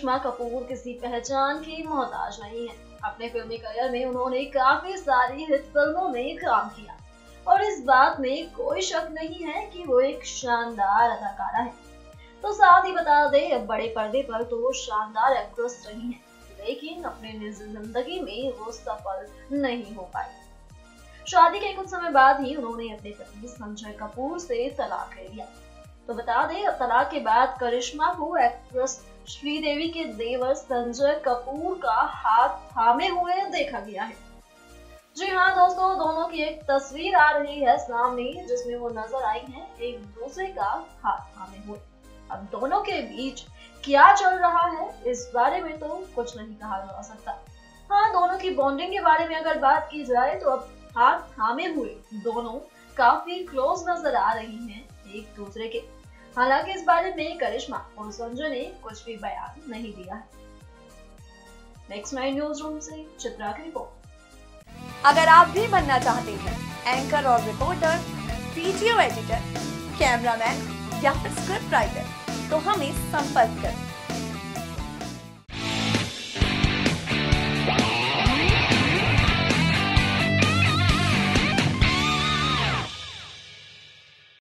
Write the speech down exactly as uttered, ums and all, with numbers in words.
करिश्मा कपूर किसी पहचान की मोहताज नहीं है। अपने फिल्मी करियर में उन्होंने काफी सारी हिट फिल्मों में काम किया और इस बात में कोई शक नहीं है कि वो एक शानदार अदाकारा है। तो साथ ही बता दें, बड़े पर्दे पर तो वो शानदार एक्ट्रेस रही हैं, लेकिन अपने निजी जिंदगी में वो सफल नहीं हो पाई। शादी के कुछ समय बाद ही उन्होंने अपने पति संजय कपूर से तलाक ले लिया। तो बता दें, तलाक के बाद करिश्मा को एक्ट्रेस श्रीदेवी के देवर संजय कपूर का हाथ थामे हुए देखा गया है। जी हाँ दोस्तों, दोनों की एक तस्वीर आ रही है सामने, जिसमें वो नजर आई हैं एक दूसरे का हाथ थामे हुए। अब दोनों के बीच क्या चल रहा है इस बारे में तो कुछ नहीं कहा जा सकता। हाँ, दोनों की बॉन्डिंग के बारे में अगर बात की जाए तो अब हाथ थामे हुए दोनों काफी क्लोज नजर आ रही हैं एक दूसरे के। हालांकि इस बारे में करिश्मा और संजय ने कुछ भी बयान नहीं दिया है। नेक्स्ट नाइन न्यूज रूम से चित्रा की रिपोर्ट। अगर आप भी बनना चाहते हैं एंकर और रिपोर्टर, वीडियो एडिटर, कैमरामैन या फिर स्क्रिप्ट राइटर, तो हमें संपर्क करें।